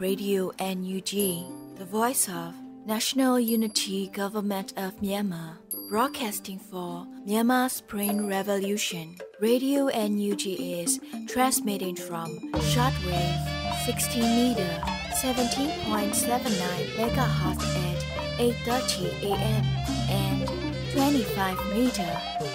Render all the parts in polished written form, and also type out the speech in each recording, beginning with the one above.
Radio NUG, the voice of National Unity Government of Myanmar, broadcasting for Myanmar Spring Revolution. Radio NUG is transmitting from shortwave 16 meter 17.79 MHz at 8:30 AM and 25 meter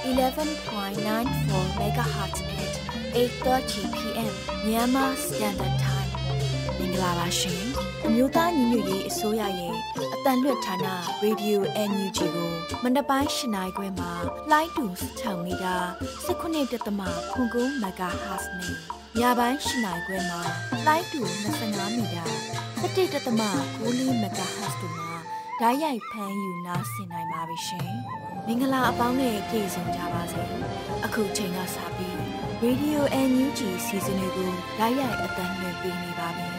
11.94 MHz at 8:30 PM Myanmar Standard Time. မင်္ဂလာပါရှင်။အမျိုးသားညီညွတ်ရေးအစိုးရရဲ့အသံလွှင့်ဌာန Radio NUG ကိုမနက်ပိုင်း၈ နာရီခွဲမှာလိုင်းတူ6မီတာ19.9 MHz နဲ့ညပိုင်း၈ နာရီခွဲမှာလိုင်းတူ25မီတာ17.9 MHz တို့မှာဓာတ်ရိုက်ဖမ်းယူနားဆင်နိုင်ပါပြီရှင်။မင်္ဂလာအပေါင်းနဲ့ပြည့်စုံကြပါစေ။အခုချိန်ကစပြီး Radio NUG စီစဉ်လေးကိုဓာတ်ရိုက်အသံလွှင့်ပေးနေပါပြီ။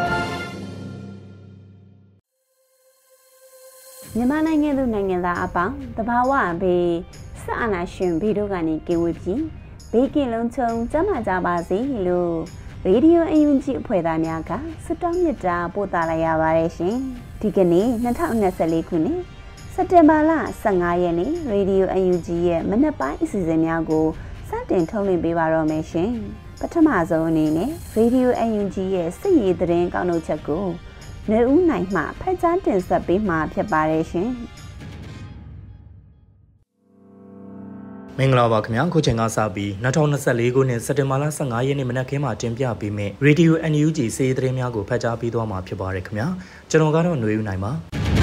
မြန်မာနိုင်ငံသူနိုင်ငံသားအပေါင်းတဘာဝဘေးဆက်အာနာရှင်ဗီတို့ကနေကင်ဝေးပြီးဘေးကင်းလုံးချုံကျမ်းမာကြပါစေလို့ရေဒီယိုအယူဂျီအဖွဲ့သားများကစတောင်းမြတ်တာပို့တာလိုက်ရပါတယ်ရှင်ဒီကနေ့2024ခုနှစ်စက်တင်ဘာလ15ရက်နေ့ရေဒီယိုအယူဂျီရဲ့မနက်ပိုင်းအစီအစဉ်များကိုစတင်ထုတ်လွှင့်ပေးပါတော့မယ်ရှင်ပထမဆုံးအနေနဲ့ရေဒီယိုအယူဂျီရဲ့စစ်ရေးသတင်းကောက်နှုတ်ချက်ကိုနေဦးနိုင်မှဖက်ကြားတင်ဆက်ပေးမှာဖြစ်ပါတယ်ရှင်မင်္ဂလာပါခင်ဗျာခုချိန်ကစပြီး2024ခုနှစ်စက်တင်ဘာလ15ရက်နေ့မနက်ခင်းမှာတင်ပြပေးမယ့် Radio NUG စီးရီးသတင်းများကိုဖတ်ကြားပေးသွားမှာဖြစ်ပါတယ်ခင်ဗျာကျွန်တော်ကတော့ຫນွေဦးနိုင်ပါ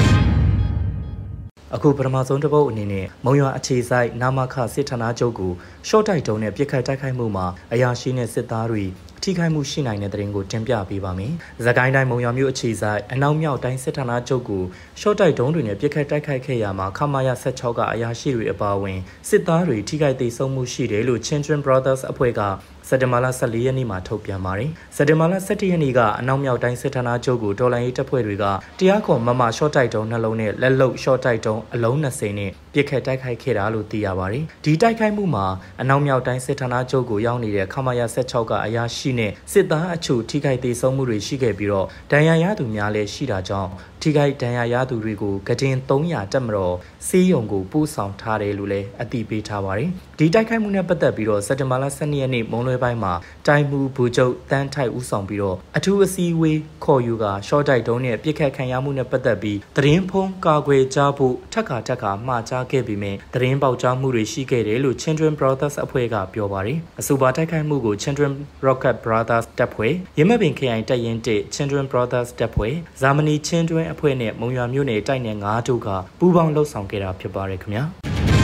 အခုပထမဆုံးတစ်ပုတ်အနေနဲ့မုံရွာအခြေဆိုင်နာမခစစ်ဌာနချုပ်ကိုရှော့တိုက်တုံးနဲ့ပြစ်ခတ်တိုက်ခိုက်မှုမှာအရာရှိနဲ့စစ်သားတွေထိခိုက်မှုရှိနိုင်တဲ့တဲ့ရင်ကိုတင်ပြပေးပါမယ်။သခိုင်းတိုင်းမုံရွာမြို့အခြေဆိုင်အနောက်မြောက်တိုင်းစစ်ဌာနချုပ်ကိုရှော့တိုက်တုံးတွေနဲ့ပြစ်ခတ်တိုက်ခိုက်ခဲ့ရမှာခမာရ16ကအရာရှိတွေအပါအဝင်စစ်သားတွေထိခိုက်ဒေဆုံးမှုရှိတယ်လို့ Children Brothers အဖွဲ့ကစက်တင်ဘာလ14ရက်နေ့မှာထုတ်ပြန်ပါတယ်။စက်တင်ဘာလ17ရက်နေ့ကအနောက်မြောက်တိုင်းစစ်ဌာနချုပ်ကိုတော်လှန်ရေးတပ်ဖွဲ့တွေကတရားခေါ်မမရှော့တိုက်တုံးနှလုံးနဲ့လက်လုံရှော့တိုက်တုံးအလုံး20နဲ့ပြစ်ခတ်တိုက်ခိုက်ခဲ့တာလို့သိရပါတယ်။ဒီတိုက်ခိုက်မှုမှာအနောက်မြောက်တိုင်းစစ်ဌာနချုပ်ကိုရောက်နေတဲ့ခမာရ16ကအရာရှိနဲ့စစ်သားအချို့ထိခိုက်ဒေဆုံးမှုတွေရှိခဲ့ပြီးတော့ဒဏ်ရာရသူများလည်းရှိတာကြောင့်ထိခိုက်ဒဏ်ရာရသူတွေကိုကတင်300တက်မတော်စီးရုံကိုပို့ဆောင်ထားတယ်လို့လည်းအသိပေးထားပါတယ်။ဒီတိုက်ခိုက်မှုနဲ့ပတ်သက်ပြီးတော့စက်တင်ဘာလ12ရက်နေ့မွန်းလွဲပိုင်းမှာတိုင်းမှုဘူချုပ်တန်းထိုက်ဦးဆောင်ပြီးတော့အထူးအစည်းအဝေးခေါ်ယူကရှော့တိုက်တုံးနဲ့ပြစ်ခတ်ခံရမှုနဲ့ပတ်သက်ပြီးသတင်းဖုံးကာကွယ်ကြဖို့ထက်ခါမှာကြားခဲ့ပြီးမြဲသတင်းပေါက်ကြားမှုတွေရှိခဲ့တယ်လို့ Children Brothers အဖွဲ့ကပြောပါတယ်။အဆိုပါတိုက်ခိုက်မှုကို Children Rocket Brothers တပ်ဖွဲ့ရမပင်ခရိုင်တပ်ရင်း1 Children Brothers တပ်ဖွဲ့ဇာမနီချင်းတွင်းအဖွဲ့နဲ့မုံရွာမြို့နယ်တိုက်နယ်9တို့ကပူးပေါင်းလှုပ်ဆောင်ခဲ့တာဖြစ်ပါတယ်ခင်ဗျာ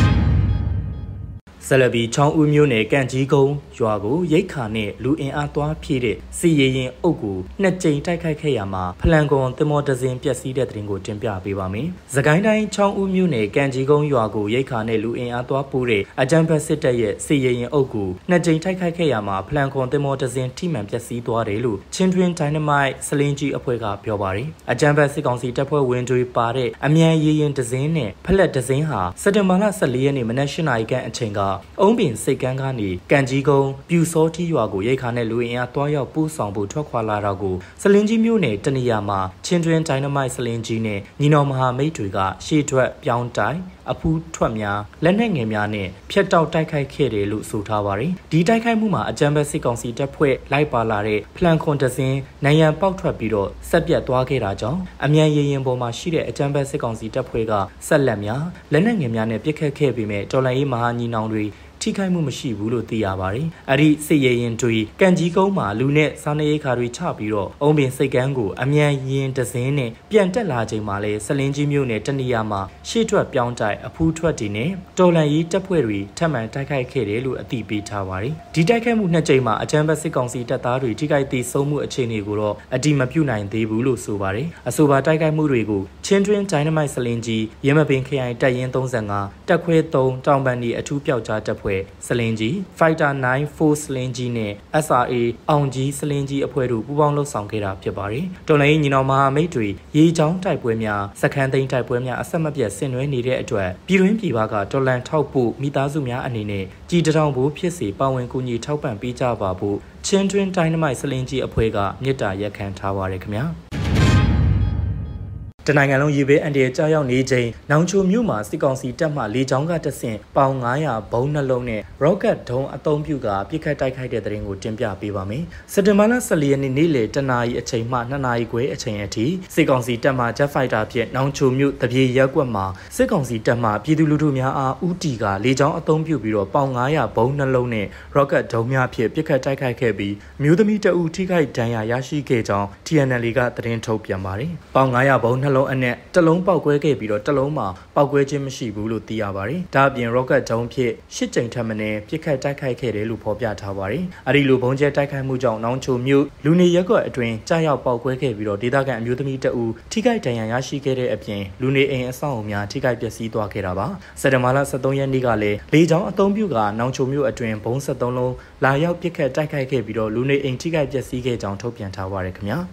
ဆလဘီချောင်းဦးမြို့နယ်ကန့်ကြီးကုန်းရွာကိုရိတ်ခါနဲ့လူအင်အားသွားဖြည့်တဲ့စီရင်ရင်အုပ်ကိုနှစ်ကြိမ်တိုက်ခိုက်ခဲ့ရမှာဖလန်ကွန်သင်္ဘောဒဇင်ပျက်စီးတဲ့တဲ့ရင်ကိုတင်ပြပေးပါမယ်။စကိုင်းတိုင်းချောင်းဦးမြို့နယ်ကန့်ကြီးကုန်းရွာကိုရိတ်ခါနဲ့လူအင်အားသွားပို့တဲ့အကြမ်းဖက်စစ်တပ်ရဲ့စီရင်ရင်အုပ်ကိုနှစ်ကြိမ်တိုက်ခိုက်ခဲ့ရမှာဖလန်ကွန်သင်္ဘောဒဇင်ထိမှန်ပျက်စီးသွားတယ်လို့ချင်းတွင်းဒိုင်နမိုက်စလင်းကြီးအဖွဲ့ကပြောပါတယ်။အကြမ်းဖက်စစ်ကောင်စီတပ်ဖွဲ့ဝင်တွေပါတဲ့အမြန်ရေရင်ဒဇင်နဲ့ဖလက်ဒဇင်ဟာစက်တင်ဘာလ14ရက်နေ့မနက်8နာရီခန့်အချိန်ကအုံးပင်စိတ်ကန်းကနေကန်ကြီးကုန်းပြူစောတီရွာကိုရိတ်ခါနဲ့လူအင်အားတွားရောက်ပို့ဆောင်ဖို့ထွက်ခွာလာတော့ကိုစလင်းကြီးမြို့နယ်တနေရာမှာချင်းတွင်းဒိုင်နမိုက်စလင်းကြီးနဲ့ညီနောင်မဟာမိတ်တွေကရှေ့ထွက်ပြောင်းတိုင်အဖူးထွက်များလက်နက်ငယ်များနဲ့ဖျက်တောက်တိုက်ခိုက်ခဲ့တယ်လို့ဆိုထားပါတယ်။ဒီတိုက်ခိုက်မှုမှာအကြမ်းဖက်စစ်ကောင်စီတပ်ဖွဲ့လိုက်ပါလာတဲ့ဖလန်ခွန်တစင်းနိုင်ရန်ပေါက်ထွက်ပြီးတော့ဆက်ပြတ်သွားခဲ့တာကြောင့်အမြန်ရေရင်ပေါ်မှာရှိတဲ့အကြမ်းဖက်စစ်ကောင်စီတပ်ဖွဲ့ကဆက်လက်များလက်နက်ငယ်များနဲ့ပစ်ခတ်ခဲ့ပေမဲ့တော်လှန်ရေးမဟာညီနောင်တွေထိခိုက်မှုမရှိဘူးလို့သိရပါတယ်။အဲ့ဒီစစ်ရေးရင်တွေကန်ကြီးကုန်းမှာလူနဲ့စားနပ်ရိက္ခာတွေချပြီးတော့အုံပင်စိတ်ကန်းကိုအမြန်ရင်တစင်းနဲ့ပြန်တက်လာချိန်မှာလဲစလင်းကြီးမြို့နယ်တနေရာမှာရှေ့ထွက်ပြောင်းတိုက်အဖူးထွက်တွေနဲ့တော်လန်ရေးတပ်ဖွဲ့တွေထပ်မံတိုက်ခိုက်ခဲ့တယ်လို့အသိပေးထားပါတယ်။ဒီတိုက်ခိုက်မှုနှစ်ကြိမ်မှာအကြမ်းဖက်စစ်ကောင်စီတပ်သားတွေထိခိုက်ဒေဆုံးမှုအခြေအနေကိုတော့အတိမပြုနိုင်သေးဘူးလို့ဆိုပါတယ်။အဆိုပါတိုက်ခိုက်မှုတွေကိုချင်းတွင်း Dynamite စလင်ကြီးရဲမပင်ခရိုင်တပ်ရင်း35တက်ခွဲ3တောင်ပန်ဒီအထူးပျောက်ကြားတပ်ဖွဲ့စလင်ကြီး Fighter 9 Force စလင်ကြီးနဲ့ SRA အောင်ကြီးစလင်ကြီးအဖွဲ့တို့ပူးပေါင်းလှုပ်ဆောင်ခဲ့တာဖြစ်ပါတယ်တော်လိုင်းညီနောင်မဟာမိတ်တွေရေချောင်းတိုက်ပွဲများစခန်းသိမ်းတိုက်ပွဲများအဆက်မပြတ်ဆင်နွှဲနေတဲ့အတွက်ပြည်တွင်းပြည်ပကတော်လန်ထောက်ပို့မိသားစုများအနေနဲ့ကြည်တောင်ဖို့ဖြစ်စေပါဝင်ကူညီထောက်ပံ့ပေးကြပါဖို့ချင်းတွင်း Dynamite စလင်ကြီးအဖွဲ့ကမေတ္တာရက်ခံထားပါရခင်ဗျာတနိုင်ငံလုံးရေဘေးအန်ဒီရဲ့ကြားရောက်နေချိန်နောင်ချိုမြို့မှာစစ်ကောင်စီတပ်မှလေကြောင်းကတဆင့်ပေါင်900ဘုံနှလုံးနဲ့ rocket ဒုံးအသုံးပြုကပြစ်ခတ်တိုက်ခိုက်တဲ့တဲ့ရင်ကိုတင်ပြပေးပါမယ်။စက်တင်ဘာလ14ရက်နေ့လယ်တနာရီအချိန်မှ2နာရီခွဲအချိန်အထိစစ်ကောင်စီတပ်မှ Jet Fighter ဖြင့်နောင်ချိုမြို့တပြေရက်ကွက်မှာစစ်ကောင်စီတပ်မှပြည်သူလူထုများအားဦးတီကလေကြောင်းအသုံးပြုပြီးတော့ပေါင်900ဘုံနှလုံးနဲ့ rocket ဒုံးများဖြင့်ပြစ်ခတ်တိုက်ခိုက်ခဲ့ပြီးမြို့သမီးတအူထိခိုက်ဒဏ်ရာရရှိခဲ့ကြောင်း TNL ကသတင်းထုတ်ပြန်ပါတယ်။ပေါင်900ဘုံနှလုံးအနက်တလုံးပောက်ကွဲခဲ့ပြီးတော့တလုံးမှာပောက်ကွဲခြင်းမရှိဘူးလို့သိရပါတယ်။ဒါအပြင် rocket ဒုံးဖြင့်8ကြိမ်ထပ်မံပြစ်ခတ်တိုက်ခိုက်ခဲ့တယ်လို့ဖော်ပြထားပါတယ်။အဲဒီလိုဘုံကျဲတိုက်ခိုက်မှုကြောင့်နောင်ချိုမြို့လူနေရပ်ကွက်အတွင်းကြားရောက်ပောက်ကွဲခဲ့ပြီးတော့ဒေသခံအမျိုးသမီးတအူထိခိုက်ဒဏ်ရာရရှိခဲ့တဲ့အပြင်လူနေအိမ်အဆောက်အအုံများထိခိုက်ပျက်စီးသွားခဲ့တာပါ။စက်တင်ဘာလ13ရက်နေ့ကလည်းလေကြောင်းအသုံးပြုကနောင်ချိုမြို့အတွင်းဘုံ73လုံးလာရောက်ပစ်ခတ်တိုက်ခိုက်ခဲ့ပြီးတော့လူနေအိမ်ထိခိုက်ပျက်စီးခဲ့ကြောင်းထုတ်ပြန်ထားပါတယ်ခင်ဗျာ။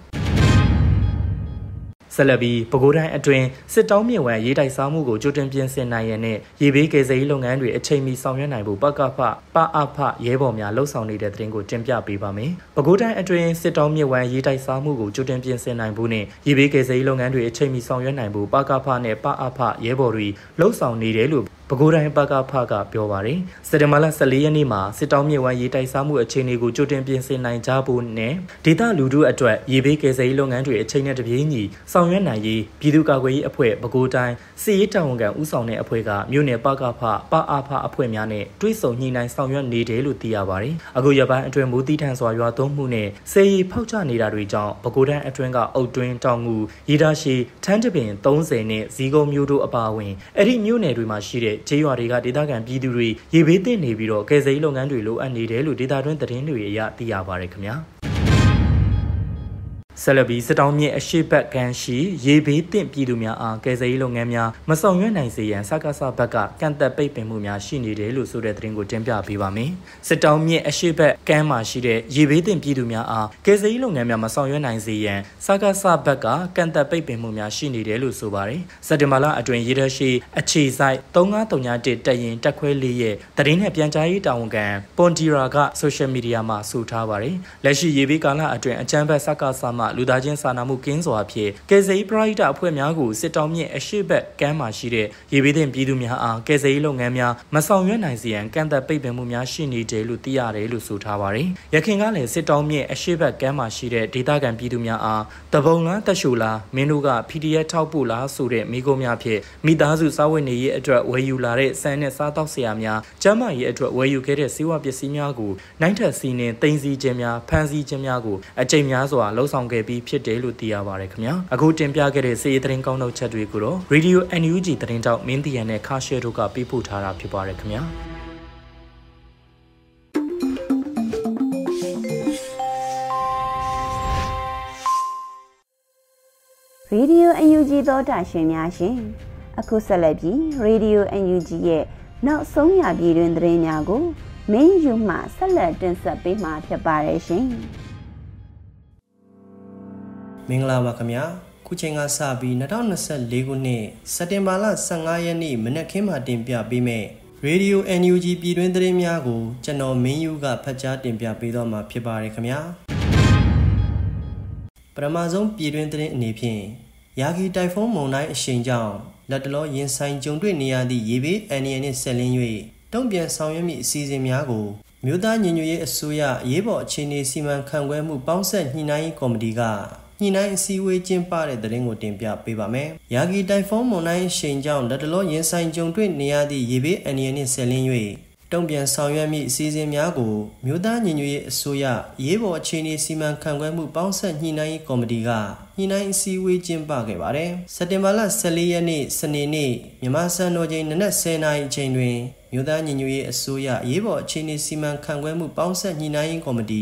ဆက်လက်ပြီးပဲခူးတိုင်းအတွင်းစစ်တောင်းမြစ်ဝမ်းရေးတိုက်စားမှုကိုကြိုတင်ပြင်ဆင်နိုင်ရန်နဲ့ရေဘေးကယ်ဆယ်ရေးလုပ်ငန်းတွေအချိန်မီဆောင်ရွက်နိုင်ဖို့ပကဖပအဖရဲဘော်များလှုပ်ဆောင်နေတဲ့တဲ့တင်ကိုတင်ပြပေးပါမယ်။ပဲခူးတိုင်းအတွင်းစစ်တောင်းမြစ်ဝမ်းရေးတိုက်စားမှုကိုကြိုတင်ပြင်ဆင်နိုင်ဖို့နဲ့ရေဘေးကယ်ဆယ်ရေးလုပ်ငန်းတွေအချိန်မီဆောင်ရွက်နိုင်ဖို့ပကဖနဲ့ပအဖရဲဘော်တွေလှုပ်ဆောင်နေတယ်လို့ပဲခူးတိုင်းပကဖကပြောပါတယ်။စက်တင်ဘာလ14ရက်နေ့မှာစစ်တောင်းမြစ်ဝမ်းရေးတိုက်စားမှုအခြေအနေကိုကြိုတင်ပြင်ဆင်နိုင်ကြဖို့နဲ့ဒေသလူထုအတွက်ရေဘေးကယ်ဆယ်ရေးလုပ်ငန်းတွေအချိန်နဲ့တပြေးညီဆောင်ရွက်နိုင်ရေးပြည်သူ့ကာကွယ်ရေးအဖွဲ့ပဲခူးတိုင်းစစ်ရေးတာဝန်ခံဦးဆောင်တဲ့အဖွဲ့ကမြို့နယ်ပကဖပအဖအဖွဲ့များနဲ့တွဲဆုံညှိနှိုင်းဆောင်ရွက်နေတယ်လို့သိရပါတယ်။အခုရက်ပိုင်းအတွင်းမိုးတီးထန်စွာရွာသွန်းမှုနဲ့စေရီဖောက်ချနေတာတွေကြောင့်ပဲခူးတိုင်းအတွင်းကအုတ်တွင်းတောင်ငူရေတာရှိထန်းတပင်30နဲ့ဇီးကုန်းမြို့တို့အပါအဝင်အဲ့ဒီမြို့နယ်တွေမှာရှိတဲ့ကျေးရွာတွေကဒေသခံပြည်သူတွေရေဘေးသင့်နေပြီးတော့ကယ်ဆယ်ရေးလုပ်ငန်းတွေလိုအပ်နေတယ်လို့ဒေသတွင်းသတင်းတွေအရသိရပါတယ်ခင်ဗျာ။ဆလဘီစစ်တောင်းမြစ်အရှိတ်ဘက်ကမ်းရှိရေဘေးသင့်ပြည်သူများအားကယ်ဆယ်ရေးလုပ်ငန်းများမဆောင်ရွက်နိုင်စေရန်စကားစဘက်ကကန့်သက်ပိတ်ပင်မှုများရှိနေတယ်လို့ဆိုတဲ့သတင်းကိုတင်ပြပေးပါမယ်။စစ်တောင်းမြစ်အရှိတ်ဘက်ကမ်းမှာရှိတဲ့ရေဘေးသင့်ပြည်သူများအားကယ်ဆယ်ရေးလုပ်ငန်းများမဆောင်ရွက်နိုင်စေရန်စကားစဘက်ကကန့်သက်ပိတ်ပင်မှုများရှိနေတယ်လို့ဆိုပါတယ်။စက်တင်ဘာလအတွင်းရေတပ်ရှိအခြေဆိုင်3531တပ်ရင်တပ်ခွဲ4ရဲ့သတင်းနဲ့ပြန်ကြားရေးတာဝန်ခံပွန်တီရာကဆိုရှယ်မီဒီယာမှာဆိုထားပါတယ်။လက်ရှိရေဘေးကာလအတွင်းအကြမ်းဖက်စကားစမှလူသားချင်းစာနာမှုကင်းစွာဖြင့်ကယ်ဆယ်ရေးပရိဒအဖွဲ့များကိုစစ်တောင်းမြစ်အရှိတ်ဘက်ကမ်းမှာရှိတဲ့ရေဘေးသင့်ပြည်သူများအားကယ်ဆယ်ရေးလုပ်ငန်းများမဆောင်ရွက်နိုင်စေရန်ကန့်သက်ပိတ်ပင်မှုများရှိနေတယ်လို့သိရတယ်လို့ဆိုထားပါတယ်။ရခိုင်ကလည်းစစ်တောင်းမြစ်အရှိတ်ဘက်ကမ်းမှာရှိတဲ့ဒေသခံပြည်သူများအားတပုံလားတက်ရှူလားမင်းတို့က PDF ထောက်ပို့လားဆိုတဲ့မိကုံးများဖြင့်မိသားစုစားဝတ်နေရေးအတွက်ဝယ်ယူလာတဲ့စံနဲ့စားတောက်ဆရာများကျန်းမာရေးအတွက်ဝယ်ယူခဲ့တဲ့စေဝါပစ္စည်းများကိုနိုင်ထက်စီးနှင်သိမ်းဆည်းခြင်းများဖမ်းဆီးခြင်းများကိုအကြိမ်များစွာလှုံ့ဆော်ခဲ့ပြီးဖြစ်တယ်လို့သိရပါတယ်ခင်ဗျာအခုတင်ပြခဲ့တဲ့စီးရီးသတင်းကောင်းထုတ်ချက်တွေကိုတော့ Radio NUG သတင်းတောက်မင်းတီယန်နဲ့ခါရှယ်တို့ကပေးပို့ထားတာဖြစ်ပါတယ်ခင်ဗျာရေဒီယို UNG သောတာရှင်များရှင်အခုဆက်လက်ပြီးရေဒီယို UNG ရဲ့နောက်ဆုံးရပြည်တွင်သတင်းများကိုမင်းယူမှဆက်လက်တင်ဆက်ပေးမှာဖြစ်ပါတယ်ရှင်မင်္ဂလာပါခင်ဗျာခုချိန်ကစပြီး2024ခုနှစ်စက်တင်ဘာလ15ရက်နေ့မနက်ခင်းမှာတင်ပြပေးမယ့်ရေဒီယို NUG ပြည်တွင်သတင်းများကိုကျွန်တော်မင်းယူကဖတ်ကြားတင်ပြပေးတော့မှာဖြစ်ပါတယ်ခင်ဗျာပထမဆုံးပြည်တွင်သတင်းအနေဖြင့်ယာဂီတိုင်ဖုန်းမုန်တိုင်းအရှိန်ကြောင့်လက်တလောရင်ဆိုင်ကြုံတွေ့နေရသည့်ရေဘေးအန္တရာယ်နှင့်ဆက်လင်း၍တုံ့ပြန်ဆောင်ရွက်မည့်အစီအစဉ်များကိုမြို့သားညီညွတ်ရေးအစိုးရရေးပေါ်အခြေအနေစီမံခန့်ခွဲမှုပေါင်းဆက်ညှိနှိုင်းရေးကော်မတီကညှိနှိုင်းအစည်းအဝေးကျင်းပတဲ့သတင်းကိုတင်ပြပေးပါမယ်။ယာဂီတိုင်ဖုန်းမုန်တိုင်းအရှိန်ကြောင့်လက်တလောရင်ဆိုင်ကြုံတွေ့နေရသည့်ရေဘေးအန္တရာယ်နှင့်ဆက်လင်း၍တုံ့ပြန်ဆောင်ရွက်မည့်အစီအစဉ်များကိုမြို့သားညီညွတ်ရေးအစိုးရရေးပေါ်အခြေအနေစီမံခန့်ခွဲမှုပေါင်းဆက်ညှိနှိုင်းရေးကော်မတီကညှိနှိုင်းအစည်းအဝေးကျင်းပခဲ့ပါတယ်။စက်တင်ဘာလ14ရက်နေ့စနေနေ့မြန်မာစံတော်ချိန်နနက်10:00နာရီအချိန်တွင်မြို့သားညီညွတ်ရေးအစိုးရရေးပေါ်အခြေအနေစီမံခန့်ခွဲမှုပေါင်းဆက်ညှိနှိုင်းရေးကော်မတီ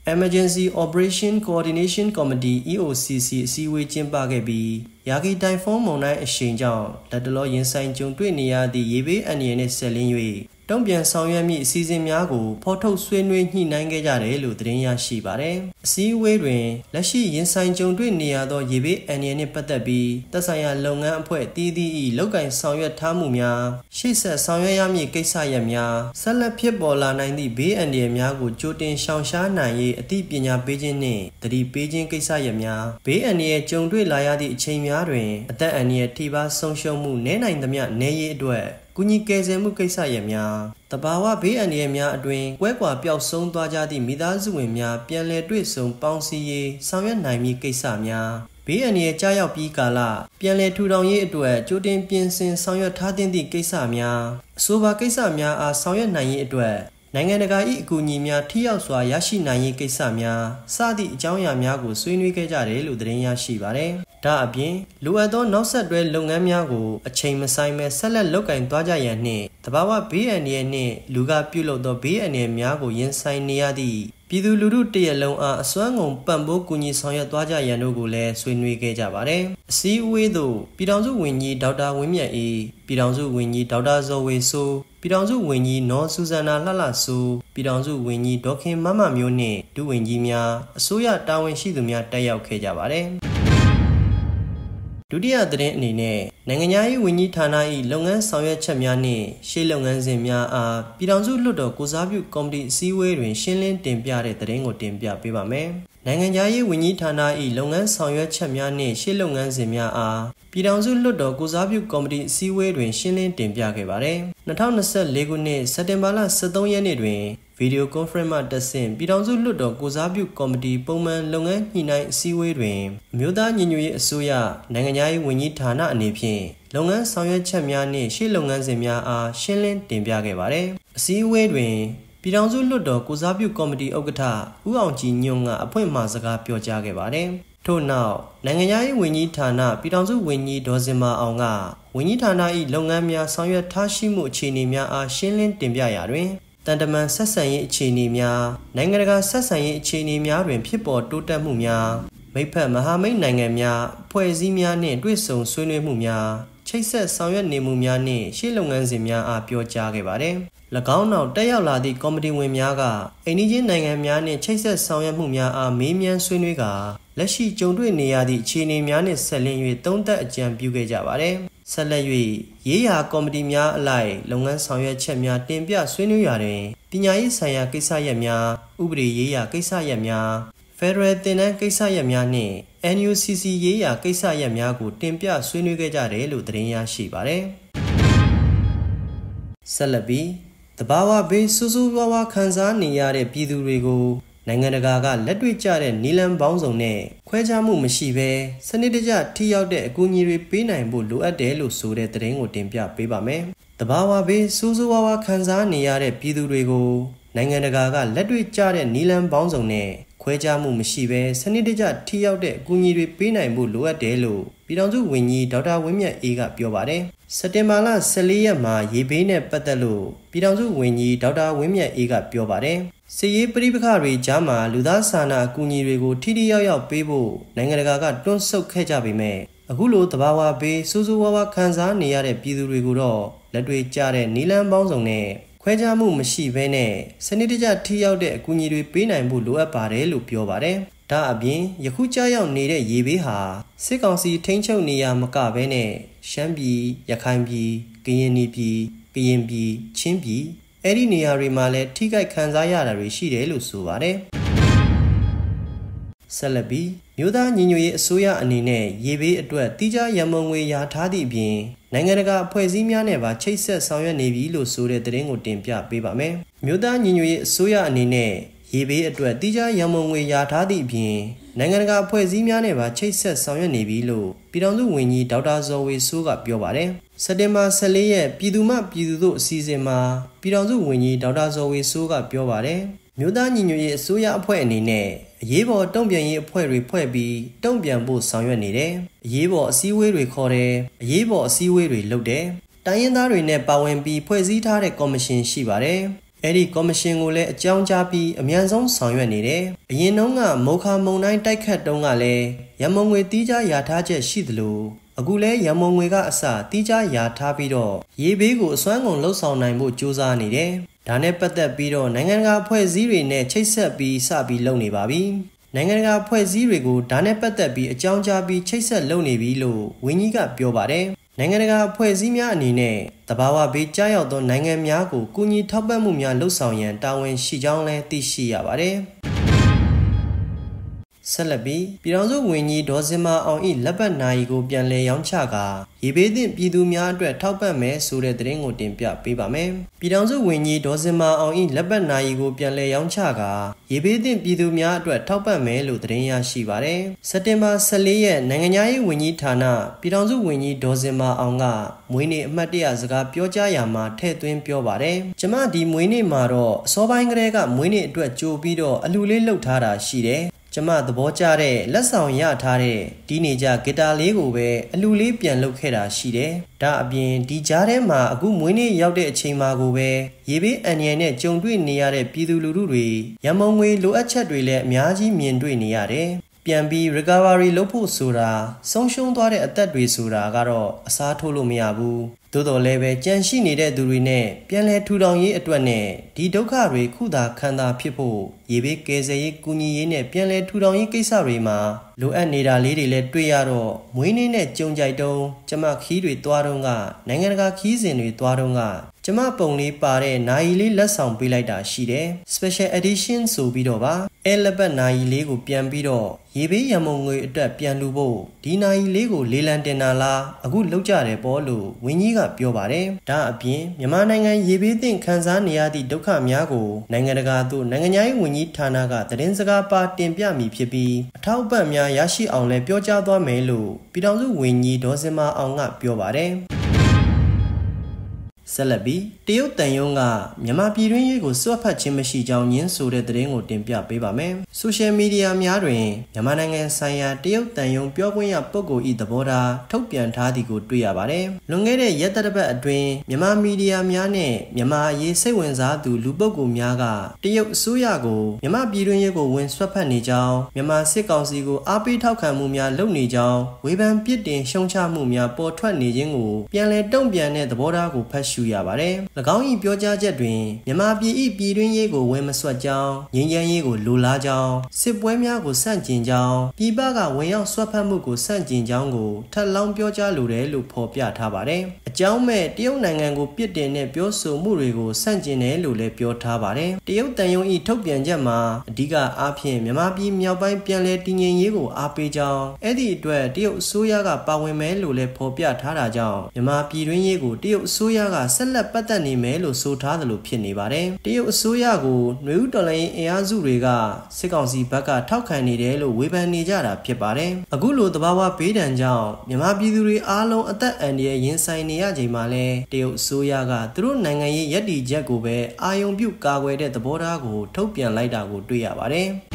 Emergency Operation Coordination Committee EOCC အစည်းအဝေးကျင်းပခဲ့ပြီးယာဂီတိုင်ဖွန်းမုန်တိုင်းအရှိန်ကြောင့်လက်တလောရင်ဆိုင်ကြုံတွေ့နေရသည့်ရေဘေးအန္တရာယ်နှင့်ဆက်လင်း၍တုံ့ပြန်ဆောင်ရွက်မည့်အစီအစဉ်များကိုဖော်ထုတ်ဆွေးနွေးညှိနှိုင်းခဲ့ကြတယ်လို့သတင်းရရှိပါတယ်။အစည်းအဝေးတွင်လက်ရှိရင်ဆိုင်ကြုံတွေ့နေရသောရေဘေးအန္တရာယ်နှင့်ပတ်သက်ပြီးသက်ဆိုင်ရာလုပ်ငန်းအဖွဲ့အသီးသီး၏လုပ်ကိုင်ဆောင်ရွက်ထားမှုများရှေ့ဆက်ဆောင်ရွက်ရမည့်ကိစ္စရပ်များဆက်လက်ဖြစ်ပေါ်လာနိုင်သည့်ဘေးအန္တရာယ်များကိုကြိုတင်ရှောင်ရှားနိုင်ရေးအသိပညာပေးခြင်းနှင့်သတိပေးခြင်းကိစ္စရပ်များဘေးအန္တရာယ်ကြုံတွေ့လာရသည့်အချိန်များတွင်အသက်အန္တရာယ်ထိပါဆုံးရှုံးမှုနည်းနိုင်သမျှနည်းရေးအတွက်ကူညီကယ်ဆယ်မှုကိစ္စရပ်များတဘာဝဘေးအန္တရာယ်များအတွင်ကွဲကွာပျောက်ဆုံးသွားကြသည့်မိသားစုဝင်များပြန်လည်တွေ့ဆုံပေါင်းစည်းရေးဆောင်ရွက်နိုင်မည့်ကိစ္စများဘေးအန္တရာယ်ကြားရောက်ပြီးကာလပြန်လည်ထူထောင်ရေးအတွက်ကြိုတင်ပြင်ဆင်ဆောင်ရွက်ထားသင့်သည့်ကိစ္စများအဆိုပါကိစ္စများအားဆောင်ရွက်နိုင်ရေးအတွက်နိုင်ငံတကာ၏အကူအညီများထိရောက်စွာရရှိနိုင်ရေးကိစ္စများစသည့်အကြောင်းအရာများကိုဆွေးနွေးခဲ့ကြတယ်လို့သတင်းရရှိပါတယ်။ဒါအပြင်လိုအပ်သောနောက်ဆက်တွဲလုပ်ငန်းများကိုအချိန်မဆိုင်ပဲဆက်လက်လုပ်ကိုင်သွားကြရန်နှင့်တဘာဝဘေးအန္တရာယ်နှင့်လူကပြုလုပ်သောဘေးအန္တရာယ်များကိုရင်ဆိုင်နေရသည့်ပြည်သူလူထုတရက်လုံးအားအစွမ်းကုန်ပံ့ပိုးကူညီဆောင်ရွက်သွားကြရန်တို့ကိုလည်းဆွေးနွေးခဲ့ကြပါတယ်။အစည်းအဝေးသို့ပြည်ထောင်စုဝန်ကြီးဒေါက်တာဝင်းမြတ်အေးပြည်ထောင်စုဝန်ကြီးဒေါက်တာဇော်ဝေစိုးပြည်ထောင်စုဝန်ကြီးနော်ဆူဇန်နာလှလှစိုးပြည်ထောင်စုဝန်ကြီးဒေါခင်မမမျိုးနှင့်ဒုဝန်ကြီးများအစိုးရတာဝန်ရှိသူများတက်ရောက်ခဲ့ကြပါတယ်။ဒုတိယသတင်းအနေနဲ့နိုင်ငံရေးဝန်ကြီးဌာန၏လုပ်ငန်းဆောင်ရွက်ချက်များနှင့်ရှေ့လုပ်ငန်းစဉ်များအားပြည်ထောင်စုလွှတ်တော်ကိုစားပြုကော်မတီအစည်းအဝေးတွင်ရှင်းလင်းတင်ပြတဲ့သတင်းကိုတင်ပြပေးပါမယ်။နိုင်ငံရေးဝန်ကြီးဌာန၏လုပ်ငန်းဆောင်ရွက်ချက်များနှင့်ရှေ့လုပ်ငန်းစဉ်များအားပြည်ထောင်စုလွှတ်တော်ကိုစားပြုကော်မတီအစည်းအဝေးတွင်ရှင်းလင်းတင်ပြခဲ့ပါတယ်။2024ခုနှစ်စက်တင်ဘာလ23ရက်နေ့တွင်ဗီဒီယိုကွန်ဖရင့်မှတက်ဆင့်ပြည်ထောင်စုလွှတ်တော်ကိုစားပြုကော်မတီပုံမှန်လုပ်ငန်းညှိနှိုင်းအစည်းအဝေးတွင်အမျိုးသားညီညွတ်ရေးအစိုးရနိုင်ငံရေးဝန်ကြီးဌာနအနေဖြင့်လုပ်ငန်းဆောင်ရွက်ချက်များနှင့်ရှေ့လုပ်ငန်းစဉ်များအားရှင်းလင်းတင်ပြခဲ့ပါတယ်။အစည်းအဝေးတွင်ပြည်ထောင်စုလွှတ်တော်ကိုစားပြုကော်မတီဥက္ကဋ္ဌဦးအောင်ကြည်ညွန့်ကအဖွင့်မှာစကားပြောကြားခဲ့ပါတယ်။ထို့နောက်နိုင်ငံရေးဝန်ကြီးဌာနပြည်ထောင်စုဝန်ကြီးဒေါ်စင်မာအောင်ကဝန်ကြီးဌာန၏လုပ်ငန်းများဆောင်ရွက်ထားရှိမှုအခြေအနေများအားရှင်းလင်းတင်ပြရာတွင်တန်တမန်ဆက်ဆံရေးအခြေအနေများနိုင်ငံတကာဆက်ဆံရေးအခြေအနေများတွင်ဖြစ်ပေါ်တိုးတက်မှုများမိတ်ဖက်မဟာမိတ်နိုင်ငံများဖွဲ့စည်းများနှင့်တွေ့ဆုံဆွေးနွေးမှုများချိတ်ဆက်ဆောင်ရွက်နေမှုများနှင့်ရှေ့လုပ်ငန်းစဉ်များအားပြောကြားခဲ့ပါတယ်။၎င်းနောက်တက်ရောက်လာသည့်ကော်မတီဝင်များကအိန္ဒိယနိုင်ငံများနှင့်ချိတ်ဆက်ဆောင်ရွက်မှုများအားမေးမြန်းဆွေးနွေးကာလက်ရှိကြုံတွေ့နေရသည့်အခြေအနေများနှင့်ဆက်လင်း၍သုံးသပ်အကြံပြုခဲ့ကြပါတယ်။ဆက်လက်၍ရေးရာကော်မတီများအလိုက်လုပ်ငန်းဆောင်ရွက်ချက်များတင်ပြဆွေးနွေးရာတွင်ပညာရေးဆိုင်ရာကိစ္စရပ်များဥပဒေရေးရာကိစ္စရပ်များဖက်ဒရယ်သင်တန်းကိစ္စရပ်များနှင့် NUCC ရေးရာကိစ္စရပ်များကိုတင်ပြဆွေးနွေးခဲ့ကြတယ်လို့သတင်းရရှိပါတယ်။ဆက်လက်ပြီးတဘာဝဘေးစူးစူးဝါးဝါခံစားနေရတဲ့ပြည်သူတွေကိုနိုင်ငံတကာကလက်တွေ့ကျတဲ့နီလန်ပေါင်းစုံနဲ့ခွဲခြားမှုမရှိဘဲစနစ်တကျထိရောက်တဲ့အကူအညီတွေပေးနိုင်ဖို့လိုအပ်တယ်လို့ဆိုတဲ့သတင်းကိုတင်ပြပေးပါမယ်။တဘာဝဘေးစူးစူးဝါးဝါခံစားနေရတဲ့ပြည်သူတွေကိုနိုင်ငံတကာကလက်တွေ့ကျတဲ့နီလန်ပေါင်းစုံနဲ့ခွဲခြားမှုမရှိဘဲစနစ်တကျထိရောက်တဲ့အကူအညီတွေပေးနိုင်ဖို့လိုအပ်တယ်လို့ပြည်ထောင်စုဝန်ကြီးဒေါက်တာဝင်းမြတ်အေးကပြောပါတယ်။စက်တင်ဘာလ14ရက်မှာရေဘေးနဲ့ပတ်သက်လို့ပြည်ထောင်စုဝန်ကြီးဒေါက်တာဝင်းမြတ်အေးကပြောပါတယ်။စစ်ရေးပဋိပက္ခတွေကြားမှာလူသားစာနာအကူအညီတွေကိုထိထိရောက်ရောက်ပေးဖို့နိုင်ငံတကာကတွန်းဆုတ်ခဲ့ကြပေမဲ့အခုလိုတဘာဝဘေးစူးစူးဝါးဝါခံစားနေရတဲ့ပြည်သူတွေကိုတော့လက်တွေ့ကျတဲ့နီလန်ပေါင်းစုံနဲ့ခွဲခြားမှုမရှိဘဲနဲ့စနစ်တကျထိရောက်တဲ့အကူအညီတွေပေးနိုင်ဖို့လိုအပ်ပါတယ်လို့ပြောပါတယ်။ဒါအပြင်ယခုကြားရောက်နေတဲ့ရေဘေးဟာစစ်ကောင်စီထိန်းချုပ်နေရမကဘဲနဲ့ရှမ်းပြည်ရခိုင်ပြည်ကရင်ပြည်ကရင်ပြည်ချင်းပြည်အဲ့ဒီနေရာတွေမှာလည်းထိခိုက်ခံစားရတာတွေရှိတယ်လို့ဆိုပါတယ်။ဆက်လက်ပြီးမြို့သားညီညွတ်ရေးအစိုးရအနေနဲ့ရေဘေးအတွက်တိကျရန်ပုံငွေရထားသည့်အပြင်နိုင်ငံတကာအဖွဲ့အစည်းများနဲ့ပါချိတ်ဆက်ဆောင်ရွက်နေပြီလို့ဆိုတဲ့သတင်းကိုတင်ပြပေးပါမယ်။မြို့သားညီညွတ်ရေးအစိုးရအနေနဲ့ရေဘေးအတွက်တိကျရန်ပုံငွေရထားသည့်အပြင်နိုင်ငံတကာအဖွဲ့အစည်းများနဲ့ပါချိတ်ဆက်ဆောင်ရွက်နေပြီလို့ပြည်ထောင်စုဝန်ကြီးဒေါက်တာဇော်ဝေစိုးကပြောပါတယ်။စက်တင်ဘာ14ရက်ပြည်သူ့မှပြည်သူတို့အစည်းအဝေးမှာပြည်ထောင်စုဝန်ကြီးဒေါက်တာဇော်ဝေစိုးကပြောပါတယ်။မြို့သားညီညွတ်ရေးအစိုးရအဖွဲ့အနေနဲ့အရေးပေါ်တုံ့ပြန်ရေးအဖွဲ့တွေဖွဲ့ပြီးတုံ့ပြန်ဖို့ဆောင်ရွက်နေတယ်။အရေးပေါ်အစည်းအဝေးတွေခေါ်တယ်။အရေးပေါ်အစည်းအဝေးတွေလုပ်တယ်။တိုင်းရင်းသားတွေနဲ့ပါဝင်ပြီးဖွဲ့စည်းထားတဲ့ကော်မရှင်ရှိပါတယ်။အဲဒီကော်မရှင်ကိုလည်းအကြောင်းကြားပြီးအမြန်ဆုံးဆောင်ရွက်နေတယ်။အရင်တုန်းကမိုခါမုန်တိုင်းတိုက်ခတ်တုန်းကလည်းရန်မုံငွေတီးခြားယာထားချက်ရှိသလိုအခုလဲရန်မုံငွေကအစတီးခြားယာထားပြီးတော့ရေဘေးကိုအစွမ်းကုန်လှုပ်ဆောင်နိုင်ဖို့ကြိုးစားနေတယ်။ဒါနဲ့ပတ်သက်ပြီးတော့နိုင်ငံတကာအဖွဲ့အစည်းတွေနဲ့ချိတ်ဆက်ပြီးစပြီးလုပ်နေပါပြီ။နိုင်ငံတကာအဖွဲ့အစည်းတွေကိုဒါနဲ့ပတ်သက်ပြီးအကြောင်းကြားပြီးချိတ်ဆက်လုပ်နေပြီလို့ဝန်ကြီးကပြောပါတယ်။နိုင်ငံတကာအဖွဲ့အစည်းများအနေနဲ့တဘာဝဘေးကြားရောက်သောနိုင်ငံများကိုကူညီထောက်ပံ့မှုများလှုပ်ဆောင်ရန်တာဝန်ရှိကြောင်းလည်းသိရှိရပါတယ်။ဆက်လက်ပြီးပြည်ထောင်စုဝန်ကြီးဒေါ်စင်မာအောင်၏လက်ပတ်နာရီကိုပြန်လည်ရောင်းချကာရေဘေးသင့်ပြည်သူများအတွက်ထောက်ပံ့မယ်ဆိုတဲ့သတင်းကိုတင်ပြပေးပါမယ်။ပြည်ထောင်စုဝန်ကြီးဒေါ်စင်မာအောင်၏လက်ပတ်နာရီကိုပြန်လည်ရောင်းချကာရေဘေးသင့်ပြည်သူများအတွက်ထောက်ပံ့မယ်လို့သတင်းရရှိပါတယ်။စက်တင်ဘာ14ရက်နိုင်ငံသားရေးဝန်ကြီးဌာနပြည်ထောင်စုဝန်ကြီးဒေါ်စင်မာအောင်ကမွေးနေ့အမှတ်တရစကားပြောကြားရာမှာထည့်သွင်းပြောပါတယ်။ကျမဒီမွေးနေ့မှာတော့အစောပိုင်းကတည်းကမွေးနေ့အတွက်ကြိုပြီးတော့အလှူလေးလုပ်ထားတာရှိတယ်။ကျမသဘောကျတဲ့လက်ဆောင်ရထားတဲ့ဒီနေကြဂီတာလေးကိုပဲအလှူလေးပြန်လုပ်ခဲ့တာရှိတယ်။ဒါအပြင်ဒီကြားထဲမှာအခုမွေးနေ့ရောက်တဲ့အချိန်မှာကိုပဲရေဘေးအန္တရာယ်နဲ့ကြုံတွေ့နေရတဲ့ပြည်သူလူထုတွေရန်မုံငွေလိုအပ်ချက်တွေလည်းအများကြီးမြင်တွေ့နေရတယ်။ပြန်ပြီး recovery လုပ်ဖို့ဆိုတာဆုံးရှုံးသွားတဲ့အသက်တွေဆိုတာကတော့အစားထိုးလို့မရဘူး။သို့တော်လည်းပဲကြန့်ရှိနေတဲ့သူတွေနဲ့ပြန်လဲထူထောင်ရေးအတွက်နဲ့ဒီဒုက္ခတွေခုသာခံသာဖြစ်ဖို့ရေဘေးကယ်ဆယ်ရေးကူညီရေးနဲ့ပြန်လဲထူထောင်ရေးကိစ္စတွေမှာလိုအပ်နေတာလေးတွေလည်းတွေ့ရတော့မွေးနေ့နဲ့ကြုံကြိုက်တုံးကျမခီးတွေသွားတော့ကနိုင်ငံတကာခီးစဉ်တွေသွားတော့ကကျမပုံလေးပါတဲ့နိုင်လေးလက်ဆောင်ပေးလိုက်တာရှိတယ် special edition ဆိုပြီးတော့ပါအဲလက်ပတ်နိုင်လေးကိုပြန်ပြီးတော့ရေဘေးရမုံငွေအတွက်ပြန်လူဖို့ဒီနိုင်လေးကိုလေးလံတင်တာလားအခုလောက်ကြတယ်ပေါ့လို့ဝင်းကြီးကပြောပါတယ်ဒါအပြင်မြန်မာနိုင်ငံရေဘေးသင့်ခံစားနေရသည့်ဒုက္ခများကိုနိုင်ငံတကာသို့နိုင်ငံရေးဝန်ကြီးဌာနကသတင်းစကားပါတင်ပြမည်ဖြစ်ပြီးအထောက်အပံ့များရရှိအောင်လည်းပြောကြားသွားမယ်လို့ပြည်ထောင်စုဝန်ကြီးဒေါ်စင်မာအောင်ကပြောပါတယ်ဆက်လက်ပြီးတရုတ်တန်ယုံကမြန်မာပြည်တွင်းရေးကိုစွတ်ဖက်ခြင်းမရှိကြောင်းညင်းဆိုတဲ့သတင်းကိုတင်ပြပေးပါမယ်။ဆိုရှယ်မီဒီယာများတွင်မြန်မာနိုင်ငံဆိုင်ရာတရုတ်တန်ယုံပြောခွင့်ရပုဂ္ဂိုလ်၏သဘောထားထုတ်ပြန်ထားသည်ကိုတွေ့ရပါတယ်။လွန်ခဲ့တဲ့ရက်သတ္တပတ်အတွင်းမြန်မာမီဒီယာများနဲ့မြန်မာအရေးစိတ်ဝင်စားသူလူပုဂ္ဂိုလ်များကတရုတ်အစိုးရကိုမြန်မာပြည်တွင်းရေးကိုဝင်စွတ်ဖက်နေကြောင်းမြန်မာစစ်ကောင်စီကိုအားပေးထောက်ခံမှုများလုပ်နေကြောင်းဝေဖန်ပြစ်တင်ရှုံချမှုများပေါ်ထွက်နေခြင်းကိုပြန်လည်တုံ့ပြန်တဲ့သဘောထားကိုဖတ်ရှုရပါတယ်။၎င်း၏ပြောကြားချက်တွင်မြန်မာပြည်၏ပြည်တွင်းရေးကိုဝင်မဆွတ်ကြောင်းငြိမ်းချမ်းရေးကိုလိုလားကြောင်းစစ်ပွဲများကိုဆန့်ကျင်ကြောင်းပြည်ပကဝင်ရောက်ဆွတ်ဖက်မှုကိုဆန့်ကျင်ကြောင်းကိုထပ်လောင်းပြောကြားလိုတယ်လို့ဖော်ပြထားပါတယ်။အကြောင်းမဲ့တရုတ်နိုင်ငံကိုပြစ်တင်တဲ့ပြောဆိုမှုတွေကိုဆန့်ကျင်တယ်လို့လည်းပြောထားပါတယ်။တရုတ်တန်ယုံ၏ထုတ်ပြန်ချက်မှာအဓိကအားဖြင့်မြန်မာပြည်မြောက်ပိုင်းပြန်လည်တည်ငြိမ်ရေးကိုအားပေးကြောင်းအဲ့ဒီအတွက်တရုတ်အစိုးရကပါဝင်မယ်လို့လည်းဖော်ပြထားတာကြောင့်မြန်မာပြည်တွင်းရေးကိုတရုတ်အစိုးရကဆက်လက်ပတ်သက်နေမယ်လို့ဆိုထားသလိုဖြစ်နေပါတယ်။တရုတ်အစိုးရကိုနွေဦးတော်လှန်ရေးအင်အားစုတွေကစစ်ကောင်စီဘက်ကထောက်ခံနေတယ်လို့ဝေဖန်နေကြတာဖြစ်ပါတယ်။အခုလိုသဘာဝဘေးဒဏ်ကြောင့်မြန်မာပြည်သူတွေအားလုံးအသက်အန္တရာယ်ရင်ဆိုင်နေရချိန်မှာလဲတရုတ်အစိုးရကသူတို့နိုင်ငံရေးရည်တည်ချက်ကိုပဲအာရုံပြုကာကွယ်တဲ့သဘောထားကိုထုတ်ပြန်လိုက်တာကိုတွေ့ရပါတယ်။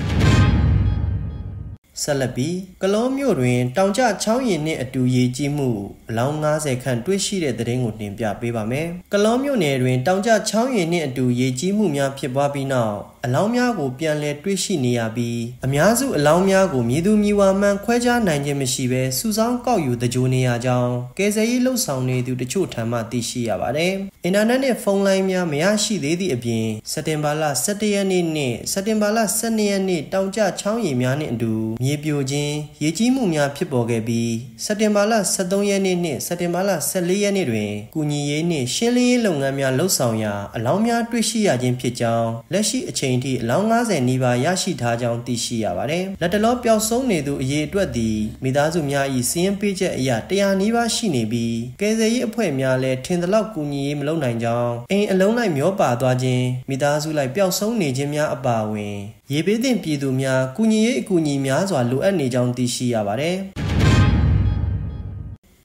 ဆက်လက်ပြီးကလောမြို့တွင်တောင်ကျချောင်းရည်နှင့်အတူရေကြီးမှုအလောင်း90ခန့်တွေ့ရှိတဲ့သတင်းကိုတင်ပြပေးပါမယ်။ကလောမြို့နယ်တွင်တောင်ကျချောင်းရည်နှင့်အတူရေကြီးမှုများဖြစ်ပွားပြီးနောက်အလောင်းများကိုပြန်လည်တွေ့ရှိနေရပြီးအများစုအလောင်းများကိုမြေသူမြေဝါမှန်ခွဲခြားနိုင်ခြင်းမရှိဘဲစုဆောင်းကောက်ယူတကြိုနေရကြောင်းကယ်ဆယ်ရေးလှုပ်ဆောင်နေသူတချို့ထံမှသိရှိရပါတယ်။အင်တာနက်နဲ့ဖုန်းလိုင်းများမရရှိသေးသည့်အပြင်စက်တင်ဘာလ17ရက်နေ့နှင့်စက်တင်ဘာလ12ရက်နေ့တောင်ကျချောင်းရည်များနှင့်အတူမြေပြိုခြင်းရေကြီးမှုများဖြစ်ပေါ်ခဲ့ပြီးစက်တင်ဘာလ13ရက်နေ့နှင့်စက်တင်ဘာလ14ရက်နေ့တွင်ကူညီရေးနှင့်ရှင်းလင်းရေးလုပ်ငန်းများလှုပ်ဆောင်ရာအလောင်းများတွေ့ရှိရခြင်းဖြစ်ကြောင်းလက်ရှိအချိန်ထိအလောင်း90နီးပါးရရှိထားကြောင်းသိရှိရပါတယ်။လက်တလောပျောက်ဆုံးနေသူအရေအတွက်သည်မိသားစုများ၏စီးရင်ပေးချက်အရ100နီးပါးရှိနေပြီးကယ်ဆယ်ရေးအဖွဲ့များလည်းထင်သလောက်ကူညီရေးမလုပ်နိုင်ကြောင်းအိမ်အလုံးလိုက်မျောပါသွားခြင်းမိသားစုလိုက်ပျောက်ဆုံးနေခြင်းများအပါအဝင်ရေဘေးသင့်ပြည်သူများကူညီရေးအကူအညီများစွာလိုအပ်နေကြောင်းသိရှိရပါတယ်။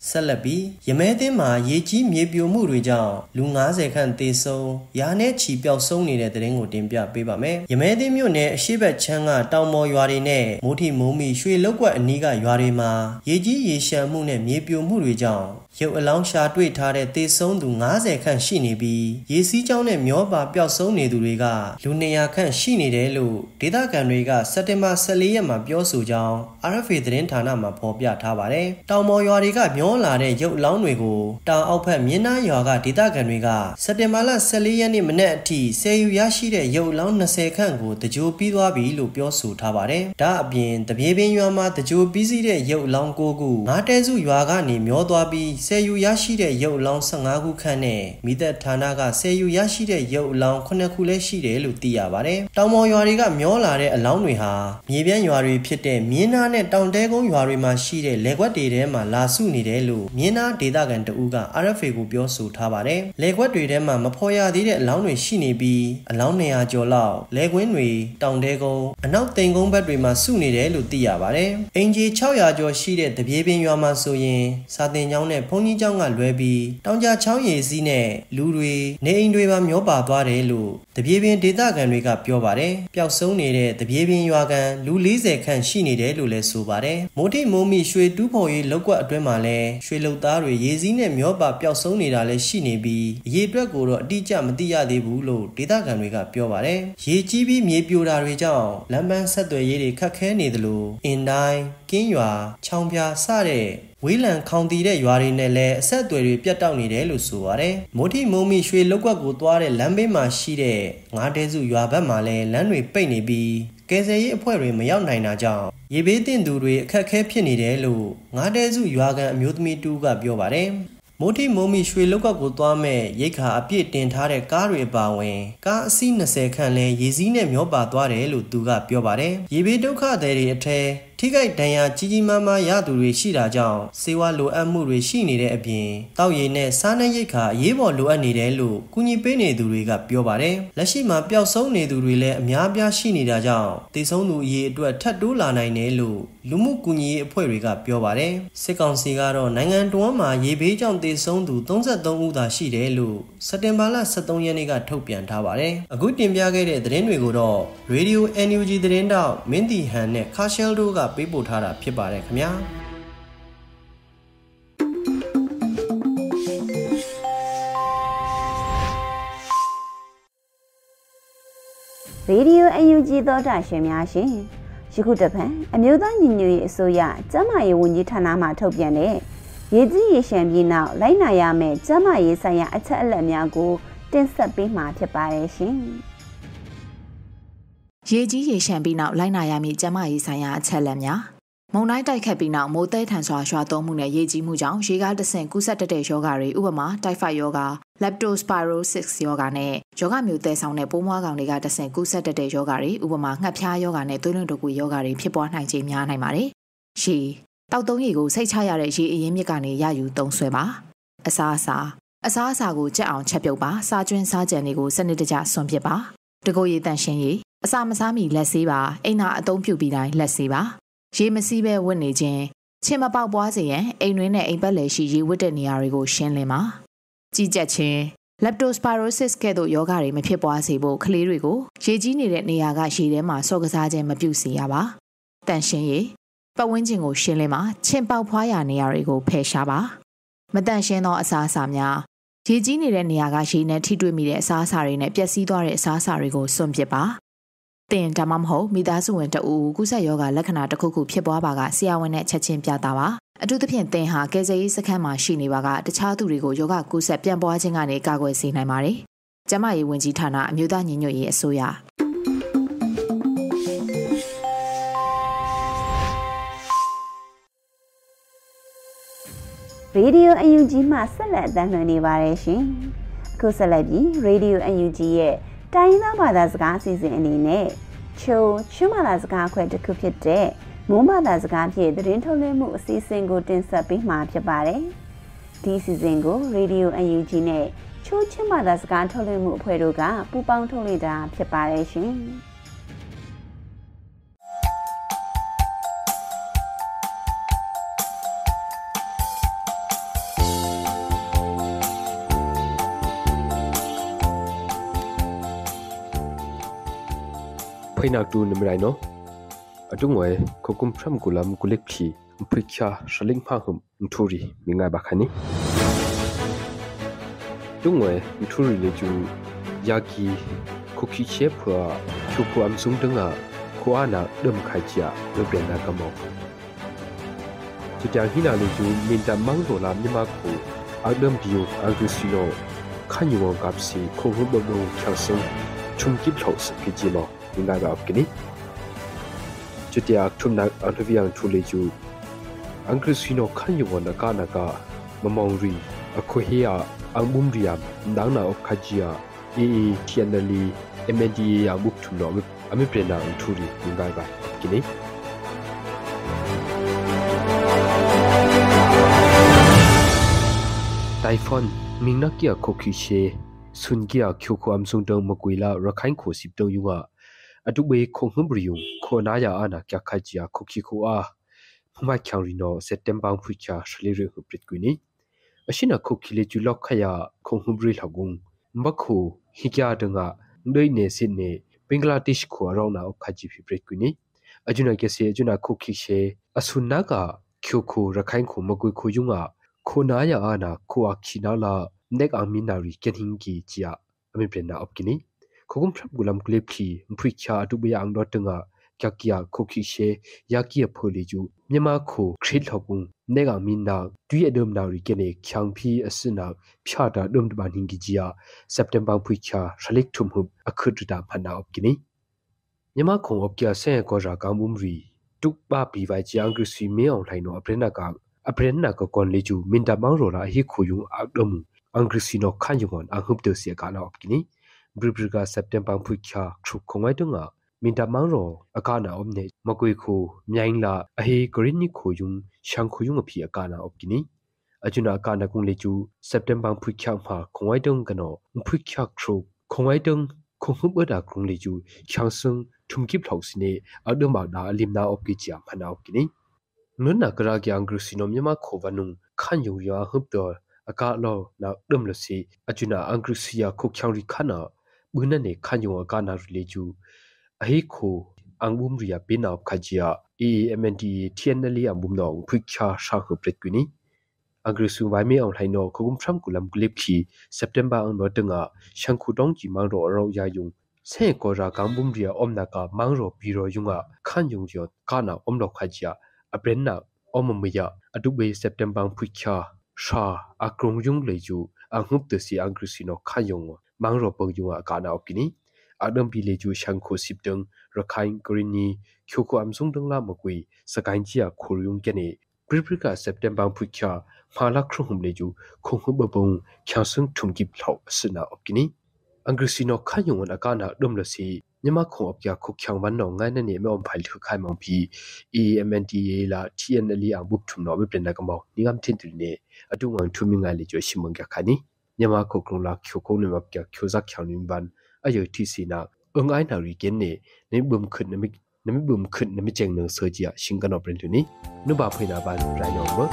ဆက်လက်ပြီးရမဲသင်းမှာရေကြီးမြေပြိုမှုတွေကြောင့်လူ90ခန့်သေဆုံးရာနဲ့ချီပျောက်ဆုံးနေတဲ့တဲ့ရင်ကိုတင်ပြပေးပါမယ်။ရမဲသင်းမြို့နယ်အရှိတ်ချမ်းကတောင်ပေါ်ရွာတွေနဲ့မိုးထီမိုးမီရွှေလောက်ကွက်အနီးကရွာတွေမှာရေကြီးရေရှမ်းမှုနဲ့မြေပြိုမှုတွေကြောင့်ရုပ်အလောင်းရှာတွေ့ထားတဲ့သေဆုံးသူ90ခန့်ရှိနေပြီးရေစီးကြောင်းနဲ့မျောပါပျောက်ဆုံးနေသူတွေကလူ200ခန့်ရှိနေတယ်လို့ဒေသခံတွေကစက်တင်ဘာ14ရက်မှာပြောဆိုကြောင်း RFA သတင်းဌာနမှာဖော်ပြထားပါတယ်။တောင်ပေါ်ရွာတွေကမျောလာတဲ့ရုပ်အလောင်းတွေကိုတောင်အောက်ဖက်မြင်းနားရွာကဒေသခံတွေကစက်တင်ဘာလ14ရက်နေ့မနက်အထိဆယ်ယူရရှိတဲ့ရုပ်အလောင်း20ခန့်ကိုတကြိုပြီးသွားပြီလို့ပြောဆိုထားပါတယ်။ဒါအပြင်တပြေပင်ရွာမှာတကြိုပြီးစီးတဲ့ရုပ်အလောင်း9ခုငါးတဲစုရွာကနေမျောသွားပြီးဆယ်ယူရရှိတဲ့ရုပ်အလောင်း15ခုခန့်နဲ့မိသက်ဌာနကဆယ်ယူရရှိတဲ့ရုပ်အလောင်း9ခုလည်းရှိတယ်လို့သိရပါတယ်။တောင်ပေါ်ရွာတွေကမျောလာတဲ့အလောင်းတွေဟာမြေပြန့်ရွာတွေဖြစ်တဲ့မြင်းနားနဲ့တောင်တဲကုန်းရွာတွေမှာရှိတဲ့လယ်ကွက်တွေထဲမှာလာစုနေတယ်လို့မြင်းနားဒေသခံတဦးက RFA ကိုပြောဆိုထားပါတယ်။လယ်ကွက်တွေထဲမှာမဖော်ရသေးတဲ့အလောင်းတွေရှိနေပြီးအလောင်း200ကျော်လောက်လယ်ကွင်းတွေတောင်တဲကုန်းအနောက်သိမ်ကုန်းဘက်တွေမှာစုနေတယ်လို့သိရပါတယ်။အင်ဂျီ600ကျော်ရှိတဲ့တပြေပင်ရွာမှာဆိုရင်စာတင်ကျောင်းနဲ့ဘုန်းကြီးကျောင်းကလွဲပြီးတောင်ကြားချောင်းရည်စီးနဲ့လူတွေနေအိမ်တွေပါမျောပါသွားတယ်လို့တပြေပင်ဒေသခံတွေကပြောပါတယ်။ပျောက်ဆုံးနေတဲ့တပြေပင်ရွာကန်လူ40ခန့်ရှိနေတယ်လို့လည်းဆိုပါတယ်။မိုးထိမိုးမီရွှေတူးဖော်ရေးလောက်ကွက်အတွင်းမှာလည်းရွှေလုတ်သားတွေရေစီးနဲ့မျောပါပျောက်ဆုံးနေတာလည်းရှိနေပြီးအရေးအတွက်ကိုတော့အတိအကျမသိရသေးဘူးလို့ဒေသခံတွေကပြောပါတယ်။ရေကြီးပြီးမြေပြိုတာတွေကြောင့်လမ်းပန်းဆက်သွယ်ရေးတွေခက်ခဲနေသလိုအင်တိုင်းကင်းရွာချောင်းပြားစတဲ့ဝေးလံခေါင်တီတဲ့ရွာတွေနဲ့လည်းအဆက်အသွယ်တွေပြတ်တောက်နေတယ်လို့ဆိုပါတယ်။မိုးထိမိုးမီရွှေလောက်ကွက်ကိုသွားတဲ့လမ်းဘေးမှာရှိတဲ့ငါးတဲစုရွာဘက်မှာလည်းလမ်းတွေပိတ်နေပြီးကယ်ဆယ်ရေးအဖွဲ့တွေမရောက်နိုင်တာကြောင့်ရေဘေးသင့်သူတွေအခက်အခဲဖြစ်နေတယ်လို့ငါးတဲစုရွာကန်အမျိုးသမီးတူကပြောပါတယ်။မိုးထိမိုးမီရွှေလောက်ကကိုသွားမဲ့ရိတ်ခါအပြည့်တင်ထားတဲ့ကားတွေအပါအဝင်ကားအစီး20ခန့်လဲရေစီးနဲ့မျောပါသွားတယ်လို့သူကပြောပါတယ်။ရေဘေးဒုက္ခသည်တွေအထက်ထိခိုက်ဒဏ်ရာကြီးကြီးမားမားရသူတွေရှိတာကြောင့်စေဝါလိုအပ်မှုတွေရှိနေတဲ့အပြင်တောက်ရည်နဲ့စားနပ်ရိက္ခာအရေးပေါ်လိုအပ်နေတယ်လို့ကူညီပေးနေသူတွေကပြောပါတယ်။လက်ရှိမှာပျောက်ဆုံးနေသူတွေလည်းအများပြားရှိနေတာကြောင့်တည်ဆုံးသူအရေးအတွက်ထပ်တိုးလာနိုင်တယ်လို့လူမှုကူညီရေးအဖွဲ့တွေကပြောပါတယ်။စစ်ကောင်စီကတော့နိုင်ငံတော်မှာရေဘေးကြောင့်တည်ဆုံးသူ33ဦးသာရှိတယ်လို့စက်တင်ဘာလ23ရက်နေ့ကထုတ်ပြန်ထားပါတယ်။အခုတင်ပြခဲ့တဲ့သတင်းတွေကိုတော့ Radio NUG သတင်းတောက်မင်းတီဟန်နဲ့ခါရှယ်တို့ကပေးပို့ထားတာဖြစ်ပါတယ်ခင်ဗျာရေဒီယို UNG သောတာရှင်များရှင်ယခုတစ်ဖန်အမျိုးသားညီညွတ်ရေးအစိုးရကျန်းမာရေးဝန်ကြီးဌာနမှထုတ်ပြန်တဲ့ရေကြီးရေရှမ်းပြီးနောက်လိုက်နာရမယ့်ကျန်းမာရေးဆိုင်ရာအချက်အလက်များကိုတင်ဆက်ပေးမှာဖြစ်ပါတယ်ရှင်ရေကြီးရေရှမ်းပြီးနောက်လိုက်နာရမည့်ကျန်းမာရေးဆိုင်ရာအချက်အလက်များမုန်တိုင်းတိုက်ခတ်ပြီးနောက်မိုးသဲထန်စွာရွာသွန်းမှုနဲ့ရေကြီးမှုကြောင့်ရေကားတဆင့်ကူးစက်တဲ့ရောဂါတွေဥပမာတိုက်ဖိုက်ရောဂါ leptospirosis ရောဂါနဲ့ရောဂါမျိုးသဲဆောင်တဲ့ပိုးမွားကောင်တွေကတဆင့်ကူးစက်တဲ့ရောဂါတွေဥပမာငှက်ဖျားရောဂါနဲ့သွေးလွန်တုပ်ကွေးရောဂါတွေဖြစ်ပွားနိုင်ခြေများနိုင်ပါတယ်။ရေတောက်သုံးရေကိုစိတ်ချရတဲ့ရေအရင်းမြစ်ကနေရယူသုံးစွဲပါ။အစားအစာကိုကြက်အောင်ချက်ပြုတ်ပါ။စားကျွင်းစားကြံတွေကိုစနစ်တကျဆွန့်ပစ်ပါ။တကိုယ်ရည်တန့်ရှင်းရေးအစာမစားမီလက်ဆေးပါအိမ်သာအသုံးပြုပြီးတိုင်းလက်ဆေးပါရေမစီးပဲဝတ်နေခြင်းချင်မပေါက်ပွားစေရန်အိမ်တွင်းနဲ့အိမ်ပတ်လည်ရှိရေဝတ်တဲ့နေရာတွေကိုရှင်းလင်းပါကြီးကြပ်ခြင်း leptospirosis ကဲ့သို့ရောဂါတွေမဖြစ်ပွားစေဖို့ကလေးတွေကိုရေကြီးနေတဲ့နေရာကရေထဲမှာစော့ကစားခြင်းမပြုစေရပါတန့်ရှင်းရေးပတ်ဝန်းကျင်ကိုရှင်းလင်းပါချင်ပေါက်ဖွားရာနေရာတွေကိုဖယ်ရှားပါမတန့်ရှင်းသောအစားအစာများရေကြီးနေတဲ့နေရာကရေနဲ့ထိတွေ့မိတဲ့အစားအစာတွေနဲ့ပျက်စီးသွားတဲ့အစားအစာတွေကိုစွန့်ပစ်ပါတင်ဒါမှမဟုတ်မိသားစုဝင်တအူကူးစက်ရောဂါလက္ခဏာတစ်ခုခုဖြစ်ပွားပါကဆရာဝန်နဲ့ချက်ချင်းပြသပါအထူးသဖြင့်တင်ဟာကယ်ဆယ်ရေးစခန်းမှာရှိနေပါကတခြားသူတွေကိုရောဂါကူးစက်ပြန့်ပွားခြင်းကနေကာကွယ်စေနိုင်ပါတယ်ကျန်းမာရေးဝန်ကြီးဌာနအမျိုးသားညီညွတ်ရေးအစိုးရရေဒီယို UNG မှဆက်လက်အသံလွှင့်နေပါတယ်ရှင်အခုဆက်လက်ပြီးရေဒီယို UNG ရဲ့တိုင်းသားဘာသာစကားအစီအစဉ်အနေနဲ့ချင်းဘာသာစကားခွဲတစ်ခုဖြစ်တဲ့မွန်းဘာသာစကားဖြင့်သတင်းထုတ်လွှင့်မှုအစီအစဉ်ကိုတင်ဆက်ပေးမှာဖြစ်ပါတယ်ဒီအစီအစဉ်ကို Radio UNG နဲ့ချင်းဘာသာစကားထုတ်လွှင့်မှုအဖွဲ့တို့ကပူးပေါင်းထုတ်လွှင့်တာဖြစ်ပါတယ်ရှင် phainak tu nimrai no atungoi khokum phram kulam kulik phi phikha shaling pha hum thuri mingai bakhani tungoi thuri le ju yaki khokhi che phwa chupu amsung danga khoana dum khaichia rupiana kamo chutiang hina le ju minta mangro la mima khu adam biu agusino khanyu kapsi khohu bobo khasung chumki thos kijimo mingai ba apkini chutiak thumnak anviang thule ju angusino khanyu wona kanaka mamongri akhohia angbumriam dangna okhajia tianali MNDA ya buk thuno ami prena thuri mingai ba kini typhoon mingnakia khokhi she sungia khyoko amsung dang makuila rakhain kho sip dang yunga adube khonghumbriung khona ya ana kya khajia khokhi kho a phuma khyangri no september phukha shlire huprit kuini ashina khokhi le julok khaya khonghumri lagung mbakho hikya danga ndoi ne sinne bangladesh kho arona okhaji phipret kuini ajuna kese ajuna khokhi she asunna ka khyoko rakhain kho magui kho yunga khona ya ana kho akhina la nek aminari kenhingi chia ami prena opkini khogum thrap gulam klephi mphikha atubiya angdo tanga kyakya khokhi she yakia pholiju myama kho khrit lhopung nek amina tui adom nari kene khyangphi asina phada dom dba hingi jia september phikha shalik thumhub akhudda phana opkini myama kho opkya se ko ra kambumri tukba piwai chiang griswi me ong thaino aprenna ka kon leju minta mangrola hi khoyung akdom angrisino khanyungon anghupte sia kana opkini bribriga september phukha thru khongai tunga minta mangro akana omne makoi khu myaingla ahi korini khoyung shangkhoyung aphi akana opkini ajuna akana kung leju september phukha ma khongai tung kano phukha thru khongai tung khonghubada kung leju changsung thumkip thausine adoma da limna opki chia phana opkini nunna kara ki angrisino myama khovanung khanyu ya hupdo aka lo na dumlosi ajuna angrisia khokhyangri khana bunane khanyu akana rileju ahi kho angbumria pina khajia MNDA TNL ambumno phikha shakhu pretkwini angrisu waime on haino khogum thram kulam glepthi september ang notanga shankhu dongji mangro ro yayung se ko ra kangbumria omnaka mangro biro yunga khanyung jo kana omlo khajia aprenna omamya adube september phikha sha akrong yung leju anghup de si angrisino khayong mangro pogyunga kana opkini adam bi leju shankho sipdang rakhain korini khyoko amsung dangla makui sakainjia khoryung kene priprika september phikha phala khrum leju khonghum babong khyasung thumgip thau asna opkini angrisino khayong akana domlasi nyama kho opya khokhyang wan no ngai na ne me om phal thu khai mong phi MNDA la TNL ang buk thum no be plena kamo ningam thin tri ne atungwang thumi ngai le jo simang kya khani nyama kho krong la khyo ko ne map kya khyo zak khyang nim ban ayo thi sina angai na ri ken ne bum khut na mi cheng nang so jia singkan opren thu ni nu ba phaina ban rai no mo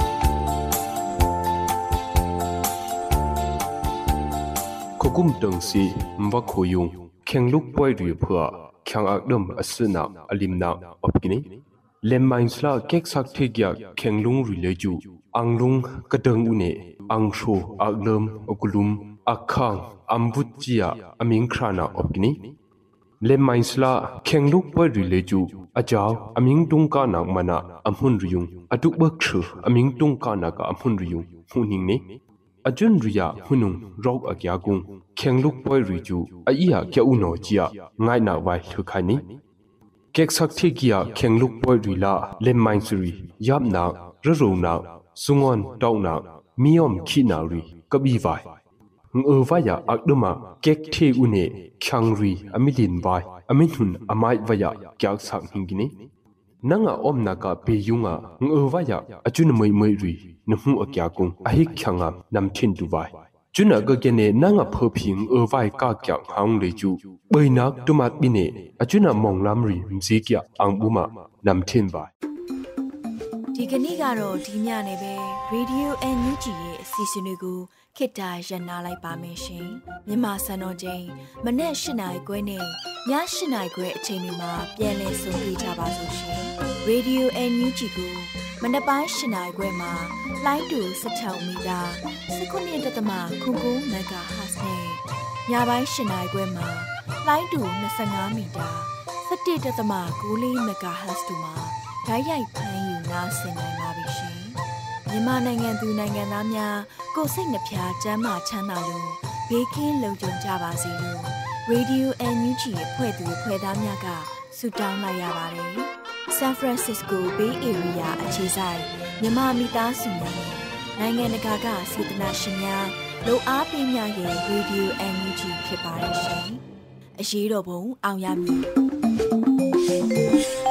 khokum tang si mba khoyung khengluk poi ri phua khyang akdam asna alimna opkini lemainsla kek sak thegya khenglung ri leju anglung kadang une angsho aglum okulum akhang ambutjia aming khrana opkini lemainsla khengluk poi ri leju ajaw aming tungka nak mana amhun riyung atuk bakthru aming tungka nak amhun riyung huning ne ajun riya hunung rok agyagung khengluk poi riju aiya kya uno chia ngai na wai thukhani kek sak thikia khengluk poi rila lemain suri yapna rorona sungon tauna miom khina ri kabi vai ngwaya akduma kek the une khyangri amilin vai aminhun amai vaya kya sak hingini nanga omna ka peyunga ngwaya ajun moi ri nuhu akya kung ahi khyanga namthin duwai chuna ga gene nanga phoping vai ka kya hang leju boinak tumat bine ajuna monglam ri mji kya angbuma namthin vai ဒီကနေ့ကတော့ဒီညနေပဲ Radio NUG ရဲ့အစီအစဉ်တွေကိုခေတ္တရန်နာလိုက်ပါမယ်ရှင်မြန်မာစံတော်ချိန်မနေ့၈နာရီခွဲနဲ့ည၈နာရီခွဲအချိန်တွေမှာပြန်လည်ဆုံတွေ့ကြပါစို့ရှင် Radio NUG ကိုမနက်ပိုင်း၈နာရီခွဲမှာလိုင်းတူ16မီတာ19.9 MHz နဲ့ညပိုင်း၈နာရီခွဲမှာလိုင်းတူ25မီတာ17.9 MHz တို့မှာဓာတ်ရိုက်ဖမ်းယူနားဆင်နိုင်ပါပြီရှင်မြန်မာနိုင်ငံသူနိုင်ငံသားများကိုယ်စိတ်နှပြကျန်းမာချမ်းသာလို့ဘေးကင်းလုံခြုံကြပါစေလို့ Radio NUG အဖွဲ့သူအဖွဲ့သားများကဆုတောင်းလိုက်ရပါတယ်။ San Francisco Bay Area အခြေစိုက်မြန်မာမိသားစုများနဲ့နိုင်ငံတကာကစေတနာရှင်များလို့အားပေးများရဲ့ Radio NUG ဖြစ်ပါတယ်ရှင်။အရေးတော်ပုံအောင်ရမည်